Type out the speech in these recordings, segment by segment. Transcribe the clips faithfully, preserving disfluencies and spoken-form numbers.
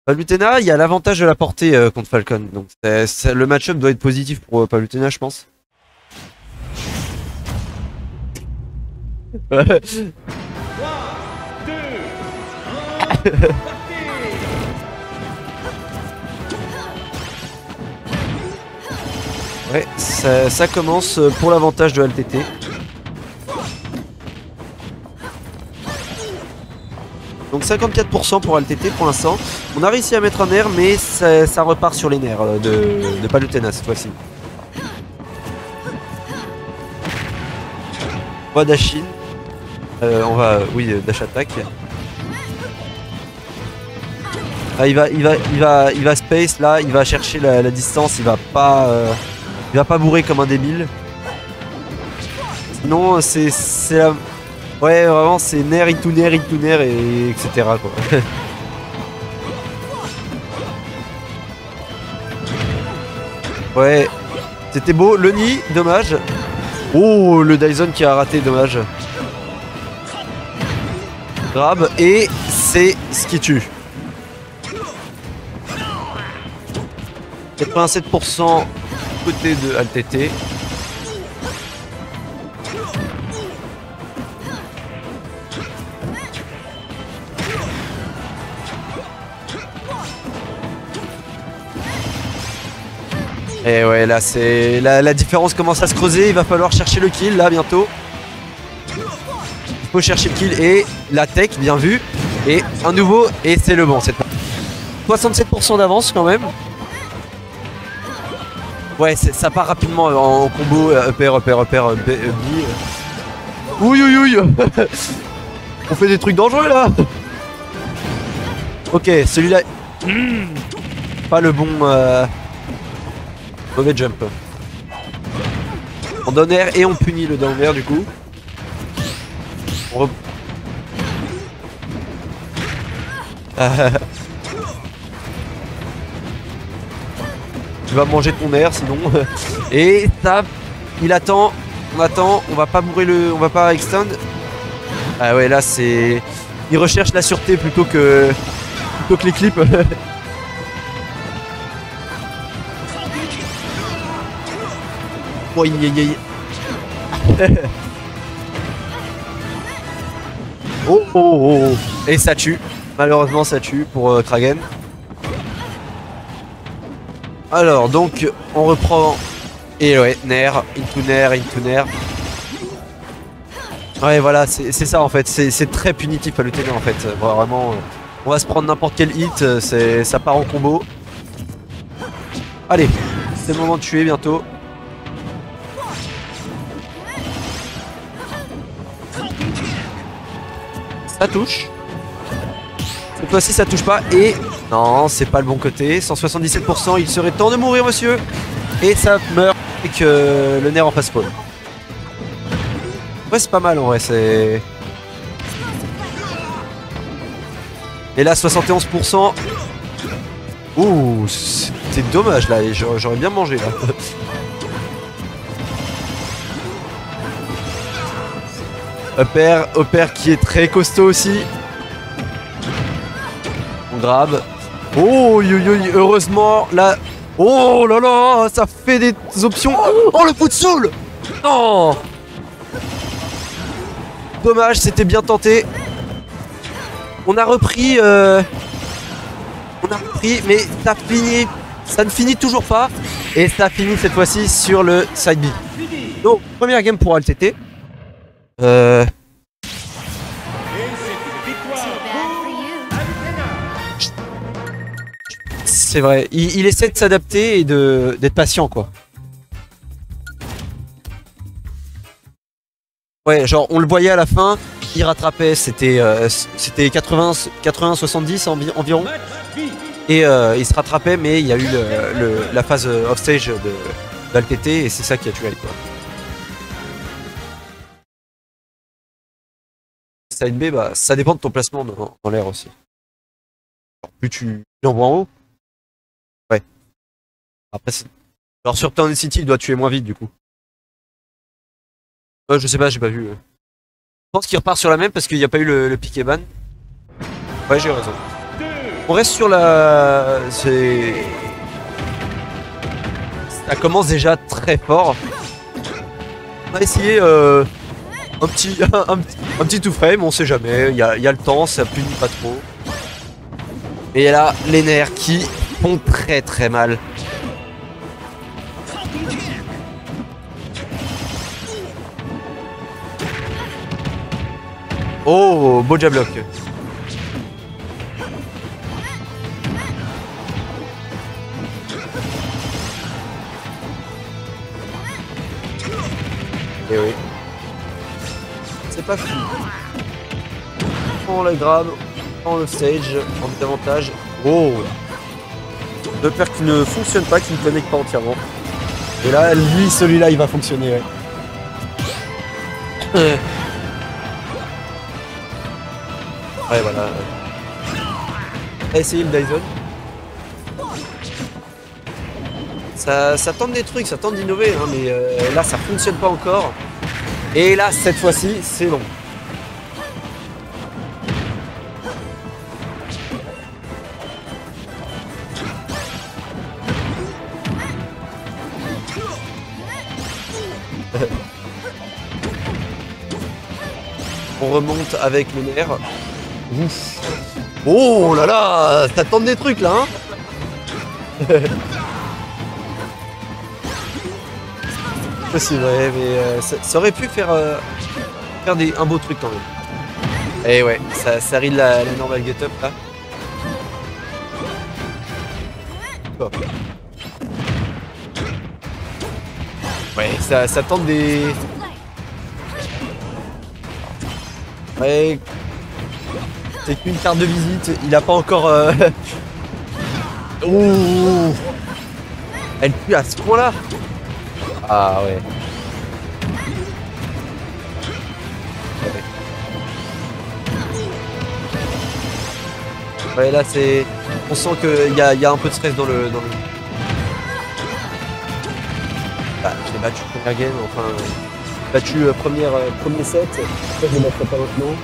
Palutena, il y a l'avantage de la portée euh, contre Falcon. Donc c'est- c'est- le match-up doit être positif pour euh, Palutena, je pense. Ouais. Ouais, ça, ça commence pour l'avantage de L T T. Donc cinquante-quatre pour cent pour L T T pour l'instant. On a réussi à mettre un nerf, mais ça, ça repart sur les nerfs euh, de, de Palutena cette fois-ci. On va dash in. Euh, on va, oui, dash attack. Ah, il va, il va, il va, il va space là, il va chercher la, la distance, il va pas, euh, il va pas bourrer comme un débile. Sinon, c'est, c'est la... ouais, vraiment, c'est nerf into nerf into nerf et etc quoi. Ouais, c'était beau. Le nid, dommage. Oh, le Dyson qui a raté, dommage. Grab et c'est ce qui tue. quatre-vingt-sept pour cent côté de L T T. Et ouais, là c'est la, la différence commence à se creuser. Il va falloir chercher le kill là bientôt. Il faut chercher le kill et la tech, bien vu. Et un nouveau et c'est le bon. soixante-sept pour cent d'avance quand même. Ouais, ça part rapidement en combo, upper, upper, upper, B. Ouïe, ouïe, ouïe. On fait des trucs dangereux là. Ok, celui-là... Mmh. Pas le bon... Euh... Mauvais jump. On donne air et on punit le down air du coup. On re... Tu vas manger ton air sinon. Et ça, il attend, on attend, on va pas bourrer le, on va pas extend. Ah ouais, là c'est, il recherche la sûreté plutôt que, plutôt que les clips. Oh, y, y, y. Oh, oh, oh, oh. Et ça tue. Malheureusement ça tue pour euh, Kragen. Alors donc on reprend. Et ouais, Nair, into Nair, into Nair. Ouais voilà, c'est ça en fait, c'est très punitif à Palutena en fait. Bon, vraiment, euh, on va se prendre n'importe quel hit, ça part en combo. Allez, c'est le moment de tuer bientôt. Ça touche. Cette fois-ci ça touche pas et... Non, c'est pas le bon côté. cent soixante-dix-sept pour cent, il serait temps de mourir monsieur. Et ça meurt avec euh, le nerf en face spawn. Ouais c'est pas mal en vrai, c'est... Et là soixante et onze pour cent. Ouh, c'est dommage là, j'aurais bien mangé là. Upper, upper qui est très costaud aussi. On grab. Oh, yo, yo, yo, heureusement, là... Oh là là, ça fait des options. Oh, le foot soul. Non. Dommage, c'était bien tenté. On a repris... Euh... On a repris, mais ça finit... Ça ne finit toujours pas. Et ça finit cette fois-ci sur le side B. Donc, première game pour L T T. Euh... C'est vrai, il, il essaie de s'adapter et de d'être patient quoi. Ouais, genre on le voyait à la fin, il rattrapait, c'était euh, c'était quatre-vingts soixante-dix environ. Et euh, il se rattrapait, mais il y a eu le, le, la phase offstage de, de L T T et c'est ça qui a tué quoi. Side B, bah, ça dépend de ton placement dans, dans l'air aussi. Alors, plus tu l'envoies en haut. Ouais. Après, alors sur Town City, il doit tuer moins vite du coup. Euh, je sais pas, j'ai pas vu. Je pense qu'il repart sur la même parce qu'il n'y a pas eu le, le piqué ban. Ouais, j'ai raison. On reste sur la... C'est... Ça commence déjà très fort. On va essayer euh, un petit un, petit, un petit two frame, on sait jamais, il y a, y a le temps, ça punit pas trop. Et là, les nerfs qui font très très mal. Oh, beau jab block. Et oui. C'est pas fini. On le grab, on le stage, en désavantage. Oh, deux paires qui ne fonctionnent pas, qui ne connectent pas entièrement. Et là, lui, celui-là, il va fonctionner. Ouais, ouais voilà. On va essayer le Dyson. Ça, ça tente des trucs, ça tente d'innover, hein, mais euh, là, ça fonctionne pas encore. Et là, cette fois-ci, c'est long. On remonte avec le nerf. Ouf. Oh là là, ça tente des trucs là, hein. C'est vrai, mais euh, ça, ça aurait pu faire, euh, faire des, un beau truc quand même. Et ouais, ça, ça ride la, la normal get up là. Oh. Ouais, ça, ça tente des... Ouais, c'est qu'une carte de visite, il a pas encore... Euh... Ouh. Elle pue à ce point là. Ah ouais. Ouais, là c'est... On sent qu'il y a, y a un peu de stress dans le... Dans le... Bah, je l'ai battu première game, enfin... J'ai battu euh, première, euh, premier set, ça je ne le mettrai pas maintenant.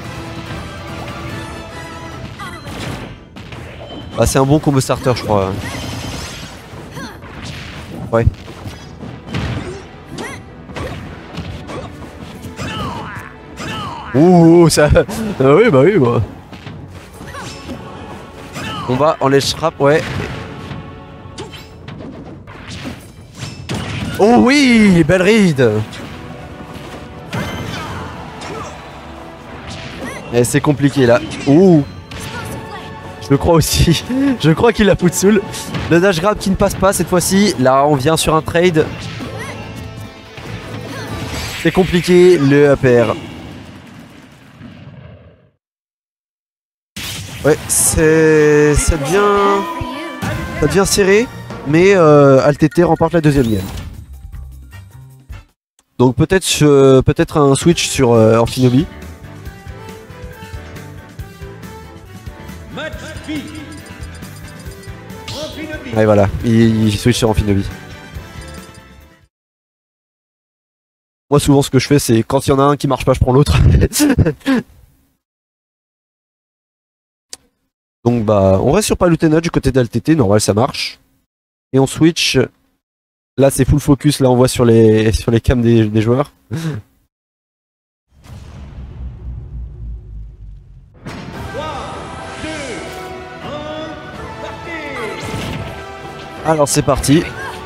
Bah c'est un bon combo starter je crois. Ouais. Ouh, ça... Ah oui, bah oui, bah. On va en ledge trap, ouais. Oh oui, belle ride. Et c'est compliqué là. Ouh. Je le crois aussi. Je crois qu'il la fout soul. Le dash grab qui ne passe pas cette fois-ci. Là, on vient sur un trade. C'est compliqué, le up air. Ouais, c'est... ça devient... ça devient serré, mais euh, Alt T T remporte la deuxième game. Donc peut-être euh, peut-être un switch sur euh, Amphinobi. Ouais voilà, il, il switch sur Amphinobi. Moi souvent ce que je fais c'est quand il y en a un qui marche pas je prends l'autre. Donc bah on reste sur Palutena du côté d'Alt T T, normal ça marche. Et on switch. Là c'est full focus, là on voit sur les sur les cams des, des joueurs. Alors c'est parti.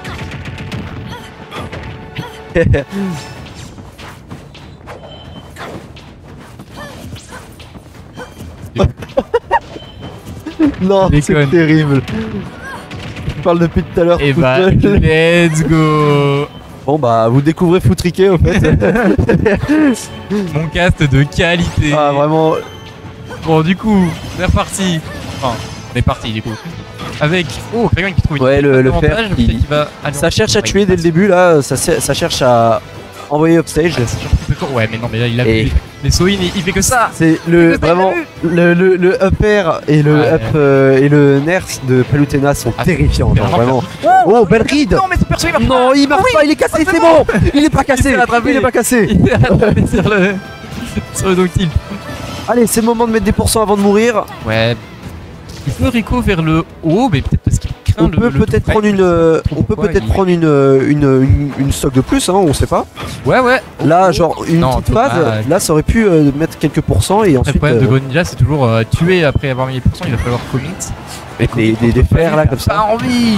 Non, c'est terrible. Je parle depuis tout à l'heure. Et bah, let's go. Bon bah, vous découvrez Foutriquet au fait. Mon cast de qualité. Ah vraiment. Bon du coup, on est reparti. Enfin, on est parti du coup. Avec oh quelqu'un qui trouve une ouais, le, le fer qui... qui va... ça cherche à tuer dès le début là, ça, ça cherche à envoyer upstage. Ah, ouais mais non mais là il a et... vu les Soin, il, il fait que ça. C'est le vraiment le, le, le up air et le ouais, up euh, et le nerf de Palutena sont ah, terrifiants genre, vraiment. Oh belle ride. Non mais c'est perso, il marche non, il marche oui, pas, il est cassé, c'est bon. Il est pas cassé, il, il est pas cassé. Il est attrapé sur le sur le dock tilt. Allez, c'est le moment de mettre des pourcents avant de mourir. Ouais. Il peut Rico vers le haut, mais peut-être parce qu'il craint On le. peut le peut-être tout prendre fight. une, euh, Trop on peut quoi, peut-être il- prendre une, euh, une, une, une stock de plus, hein, on sait pas. Ouais, ouais. Là, genre une Non, petite dommage. phase, là, ça aurait pu euh, mettre quelques pourcents et Le ensuite problème de euh, Greninja, c'est toujours euh, tuer après avoir mis les pourcents, il va falloir commit. avec des, des, des fers là comme Pas ça. envie.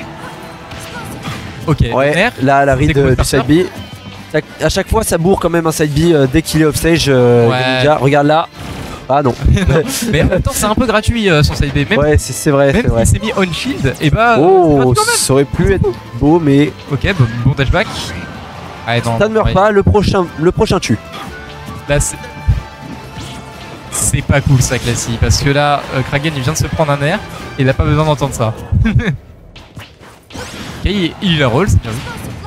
Ok, Ouais, Nerf, là, la c'est read quoi euh, le du side starter B. Ça- À chaque fois, ça bourre quand même un side B euh, dès qu'il est offstage. Euh, Ouais. Greninja. Regarde là. Ah non. mais en même temps, c'est un peu gratuit euh, son side B. Même, Ouais, c'est c'est vrai, c'est même vrai. s'il s'est mis on shield, et bah. Oh, c'est gratuit quand ça aurait pu être beau, mais même. Ok, bon, bon dashback. Ah, non, ça ne meurt ouais. pas. Le prochain, le prochain tue. Là, c'est. C'est pas cool ça, Classy, parce que là, euh, Kragen il vient de se prendre un air et il a pas besoin d'entendre ça. Ok, il, il la roll, c'est bien vu.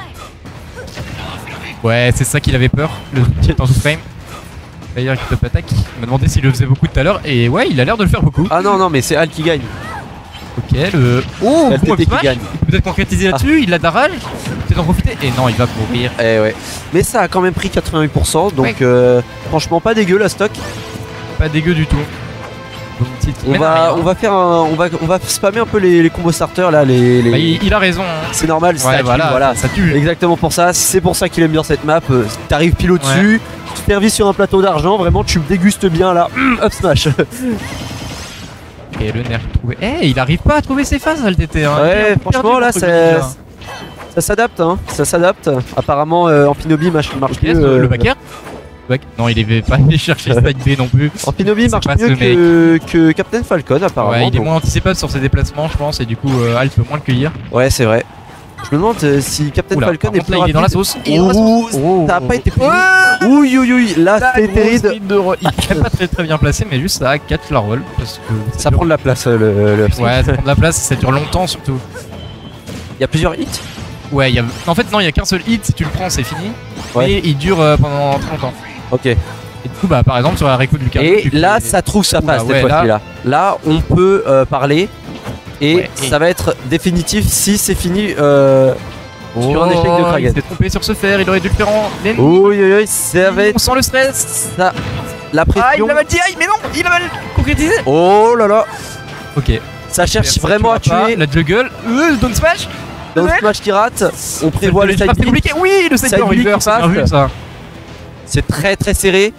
Ouais, c'est ça qu'il avait peur, le qui est en sous-frame. D'ailleurs, il top attaque. Il m'a demandé s'il le faisait beaucoup tout à l'heure, et ouais, il a l'air de le faire beaucoup. Ah non, non, mais c'est Al qui gagne. Ok, le. Oh, L bon T T qui smash. gagne. Il peut peut-être concrétiser là-dessus, il a de la rage, peut-être en profiter. Et non, il va mourir. Eh ouais. Mais ça a quand même pris quatre-vingt-huit pour cent, donc Ouais. euh, franchement pas dégueu la stock. Pas dégueu du tout. Donc, petite- On mène à va, rien. on va faire un, on va, on va spammer un peu les, les combos starters là, les. les- Bah, il, il a raison. hein. C'est normal, ça Ouais, tue, voilà, voilà. ça tue. Exactement pour ça. C'est pour ça qu'il aime bien cette map. Euh, T'arrives pile au-dessus, tu te servis sur un plateau d'argent, vraiment tu dégustes bien là. Hum, up smash. Et le nerf trouvé. Eh, il arrive pas à trouver ses phases, L T T. Hein. Il est Ouais, un peu franchement perdu, là, notre ça, Greninja. ça s'adapte, hein. Ça s'adapte. Apparemment, euh, Ampinobi marche, marche Ok, mieux. le, euh, le backer Back- Non, il est pas allé chercher side B non plus. Ampinobi C'est marche pas mieux ce que, que Captain Falcon apparemment. Ouais, il est donc- moins anticipable sur ses déplacements, je pense, et du coup, euh, Al peut moins le cueillir. Ouais, c'est vrai. Je me demande euh, si Captain Oula, Falcon par est contre, plus là, il est dans la rapide. sauce. Il est dans la sauce. Ouh, ça a pas été pris. Ouais. Ouh, ouh, ouh, là La c'est grosse terrible. ligne de re- Il est pas très très bien placé, mais juste ça a catch la roll. Parce que Ça prend de la place euh, le. le- Ouais, ça prend de la place, ça dure longtemps surtout. Il y a plusieurs hits. Ouais, il y a... en fait, non, il y a qu'un seul hit, si tu le prends, c'est fini. Ouais. Mais il dure euh, pendant très longtemps. Ok. Et du coup, bah, par exemple, sur la Rico de Lucario. Et tu là, fais- ça trouve sa Oula, passe cette ouais, fois-ci là- là. Là, on peut euh, parler et Ouais, et- ça va être définitif si c'est fini euh, sur un échec de Oh, Kragen. Il s'est trompé sur ce fer, il aurait dû le faire en laine. Oui, oui, oui, ça va On être sent le stress. ça. La Ah, pression. il a mal dit, aïe, mais non, il a mal concrétisé. Oh là là, Ok. ça cherche Ça vraiment à tuera pas. tuer. La juggle, euh, le down smash. Dans le Ouais. smash qui rate, on prévoit le Le side frappe, c'est B. compliqué. Oui, le side Side B B river, qui c'est bien passe. vu ça. C'est très très serré.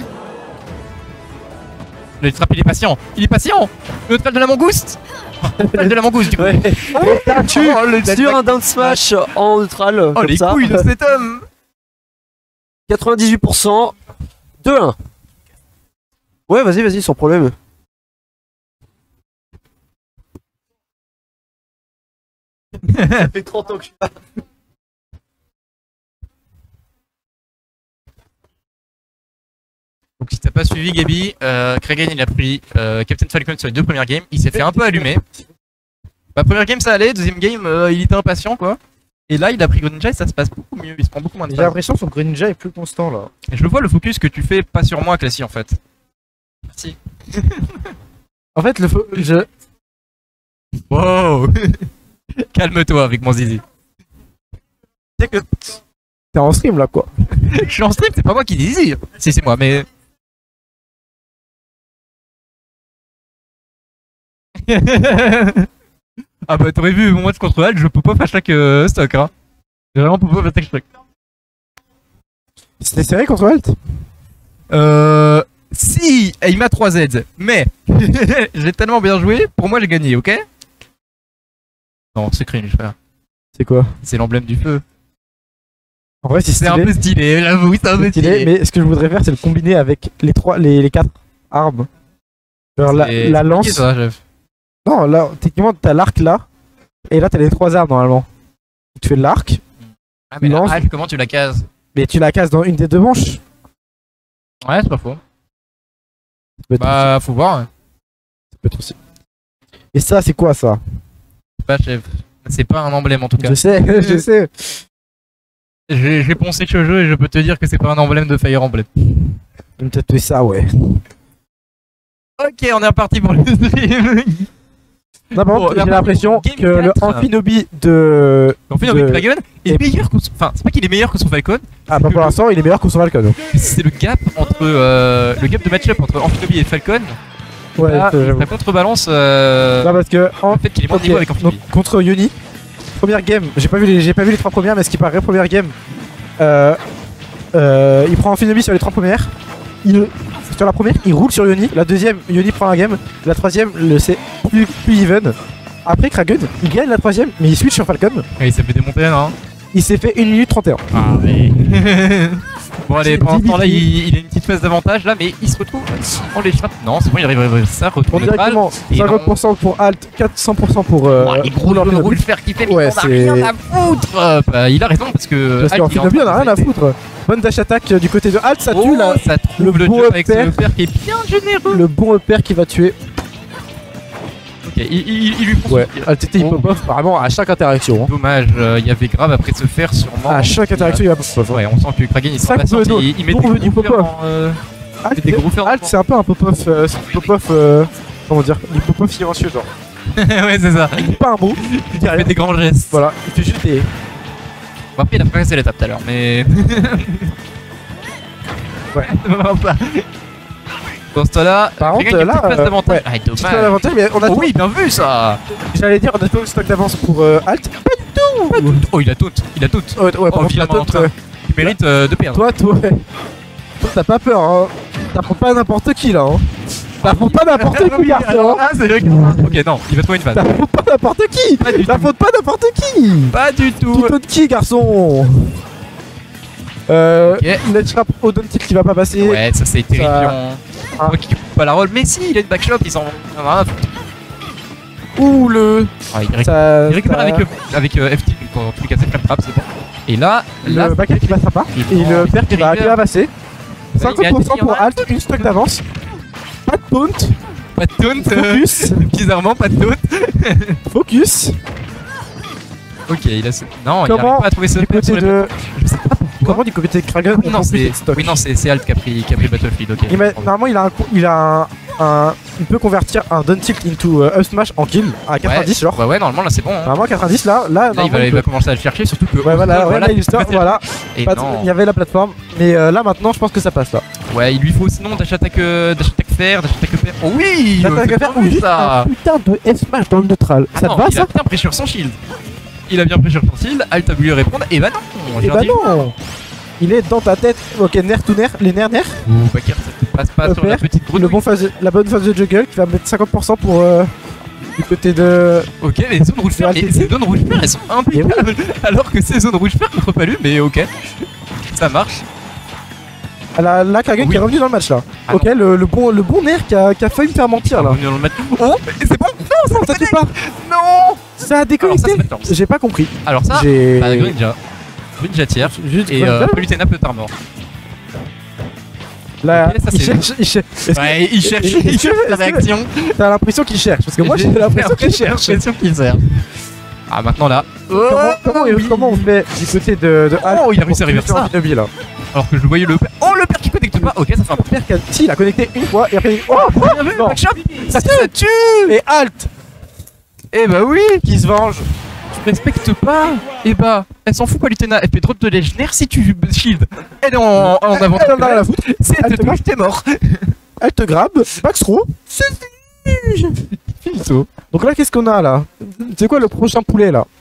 Le trap, il est patient. Il est patient. Le neutral de la mangouste. Le neutral de la mangouste, du coup. Ouais. Et ça tue Oh, le sur un down smash en neutral. Oh, comme les ça. couilles de cet homme. quatre-vingt-dix-huit pour cent. deux un. Ouais, vas-y, vas-y, sans problème. Ça fait trente ans que je suis là. Donc si t'as pas suivi Gabi, euh, Kragen il a pris euh, Captain Falcon sur les deux premières games, il s'est fait un peu allumer. Bah première game ça allait, deuxième game euh, il était impatient quoi. Et là il a pris Greninja et ça se passe beaucoup mieux, il se prend beaucoup moins de J'ai phases. l'impression que son Greninja est plus constant là. Et je le vois le focus que tu fais pas sur moi Classy en fait. Merci. En fait, le fo- je... Wow. Calme-toi avec mon zizi. C'est que T'es en stream là quoi. je suis en stream, c'est pas moi qui dis zizi. Si c'est moi mais... Ah bah t'aurais vu mon match contre Al, je peux pas faire chaque euh, stock hein. J'ai vraiment pas faire chaque stock. C'était serré contre Alt. Euh... Si il m'a trois Z, mais j'ai tellement bien joué, pour moi j'ai gagné, ok? Non, c'est cringe frère. C'est quoi? C'est l'emblème du feu. En vrai, c'est C'est un stylé. peu stylé, j'avoue, c'est un peu C'est stylé, stylé. mais ce que je voudrais faire, c'est le combiner avec les trois, les, les quatre armes. Genre la, C'est- la c'est lance. compliqué, ça, chef. Non, là, techniquement, t'as l'arc là. Et là, t'as les trois armes normalement. Tu fais l'arc, Ah mais la Lance. hache, comment tu la cases? mais tu la casses dans une des deux manches. Ouais, c'est pas faux. Ça peut être Bah, faut voir. hein. aussi, ça peut être aussi. Et ça, c'est quoi ça? C'est pas chef. C'est pas un emblème en tout cas. Je sais, je sais. J'ai j'ai poncé ce jeu et je peux te dire que c'est pas un emblème de Fire Emblem. Je vais me tatouer ça, ouais. Ok, on est reparti pour le stream. Non, par Bon, contre, la j'ai l'impression game que le quatre. Amphinobi de. On finit de- avec Dragon est et- meilleur que son... Enfin, c'est pas qu'il est meilleur que son Falcon, Ah, bah que pour le- l'instant, il est meilleur que son Falcon. c'est le gap entre... euh, le gap de match-up entre Amphinobi et Falcon. Ouais, là, ça, j'avoue. ça contrebalance euh, Non, parce que en le fait qu'il est moins de ok, niveau avec Amphibi. donc, contre Yoni, première game, j'ai pas vu les, j'ai pas vu les trois premières, mais ce qui paraît première game, euh, euh, il prend Amphibi sur les trois premières. Il, sur la première, il roule sur Yoni. La deuxième, Yoni prend la game. La troisième, le c'est plus, plus even. Après Kraken, il gagne la troisième, mais il switch sur Falcon. Et il s'est fait démonter, non? Il s'est fait une minute trente et un. Ah mais... Bon allez, J'ai pendant ce dit temps-là, vite. il, il a une petite phase d'avantage là, mais il se retrouve en les frappes. Non, c'est bon, il arrive à ça, On retourne neutral. directement Et cinquante pour cent pour Alt, quatre cents pour cent pour euh, Oh, les gros Rouleur le Pinobi. roule fer qui fait, mais Ouais, on a c'est- rien à foutre. Euh, bah, il a raison parce que... Parce qu'en Alt, il est Pinobi, on a train de rien à s'arrêter. foutre. Bonne dash attack du côté de Alt, ça tue Oh, là. ça trouve le le, beau jump avec ce repère. père qui est bien généreux. Le bon repère qui va tuer. Ok, il, il, il lui prend Ouais, son- Alt T T il Oh. pop off vraiment à chaque interaction. hein. Dommage, euh, il y avait grave après se faire sûrement. À chaque interaction, il va pop off. Ouais, on sent que Kraken il Ça, sera patient, vous pouvez il, il met donc, des vous pouvez gros du fers pop-off. dans, euh, Alt, des gros fers dans- Alt, c'est un peu un pop off. Euh, c'est un pop off. Euh, comment dire, du pop off silencieux, genre. ouais, c'est ça. Il dit pas un mot, il dit Il rien. fait des grands gestes. Voilà, il fait juste des. Bon, après, il a pas cassé l'étape tout à l'heure, mais. Ouais. Dans ce temps-là, Par contre, Kraken qui a là, une petite place euh, d'avantage. ouais. Ah, Petit peu dommage. d'avantage, mais on a Oh tout- oui, bien vu ça. J'allais dire, on a tout le stock d'avance pour euh, Alt. Pas du tout. Oh, il a tout, il a tout. Ouais, ouais, par Oh, contre, la vilain taunt, train. euh, Il mérite euh, de perdre. Toi, toi, ouais. Toi, t'as pas peur, hein. T'affrontes pas n'importe qui là, hein. T'affrontes pas n'importe qui, garçon. hein. Ah, c'est vrai que. Ok, non, il va trouver une phase. T'affrontes pas n'importe qui. Pas du tout. T'affrontes pas n'importe qui. Pas du Tout tout. autre qui, garçon. Euh. Ok. Let's trap au down tilt qui va pas passer. Ouais, ça c'est terrifiant. Ah. Moi qui coupe pas la roll, mais si, il a une backshot, ils en il en a un. Ouh le. Ah, il récupère, Ça, il récupère ça- avec, euh, avec euh, F T, quand tous les cas c'est flame trap, c'est bon. Et là, là, le backer qui passera pas. Il Et prend le une père qui va, river. qui va passer. Ça, il met cinquante pour cent Alt, pour il y en a. Alt, une stock d'avance. Pas de taunt. pas de taunt, euh, Focus. bizarrement pas de taunt. Focus. Ok, il a ce... Non, il Comment arrive pas à trouver ce Du père sur côté les de. Je sais pas pourquoi. Comment du côté de Kraken Oui, on non, prend plus c'est de stock. oui, non, c'est c'est Alt qui a pris, qui a pris Battlefield, ok. Il met- normalement, il a un, co- il a un, un- il peut convertir un down tilt into euh, up smash en kill à quatre-vingt-dix genre. Ouais, ouais, normalement là c'est bon. Hein. Normalement quatre-vingt-dix là, là, Là, il normalement, va, il il va peut- commencer à le chercher, surtout que. Ouais, voilà, voilà, voilà, l'histoire, voilà. Et Pas de- non. Il y avait la plateforme, mais euh, là maintenant, je pense que ça passe là. Ouais, il lui faut sinon dash attack, euh, dash attack fer, dash attack fer. Oh oui, L'attaque c'est à faire bien ou vu, juste ça. un putain de F smash dans le neutral. Ah ça non, te va il ça a bien pris sur son shield. Il a bien pris sur son shield, Alt a voulu répondre, et bah non. Et j'ai bah dit- non. Il est dans ta tête. Ok, nerf to nerf, les nerfs nerfs. Ouh, Bakir, ça te passe pas Le sur la père, petite Le grenouille. bon phase, la bonne phase de juggle qui va mettre cinquante pour cent pour euh, du côté de. Ok, mais les zones rouge fer, C'est mais L T T. ces zones rouge fer, elles sont impeccable. Alors que ces zones rouge fer contre Palu, mais ok. Ça marche. Ah, La, la Kraken Oui. qui est revenu dans le match là. Ah ok, le, le bon, le bon nerf qui a, qui a failli me faire mentir là. On est dans le match. Oh, et c'est bon. Non, Non, ça tue pas. Non. Ça a Alors ça, déconnecté. c'est Backdoors. J'ai pas compris. Alors ça, J'ai. bah, Grinja. Grinja tire. Juste Et euh, Palutena peut être mort. là, ok, ça, il c'est- cherche, il cherche. Est-ce que- Ouais, il cherche, est-ce que- il cherche la est-ce que- réaction. T'as l'impression qu'il cherche parce que moi j'ai l'impression qu'il cherche. J'ai l'impression qu'il cherche. Ah, maintenant là. Comment, comment, oui. comment on fait du côté de, de Alt Oh, il a réussi à pour reverser tuer ça. en Shinobi, là. Alors que je voyais le père. Oh, le père qui connecte pas. Ok, ça fait un peu. Père qui a... Si, il a connecté une fois et après il... Oh, Bien vu, non. backshot. Ça ça tue. Et Alt Eh bah oui. qui se venge. Tu respectes pas. Eh bah, elle s'en fout, Palutena. Elle fait drop de légionnaire si tu shield. Elle est en, en avant. Elle en a rien à foutre. C'est Elle elle te te touche, t'es mort. Elle te grabe, backthrow, c'est fini. Finito. Donc là, qu'est-ce qu'on a là? C'est quoi le prochain poulet là?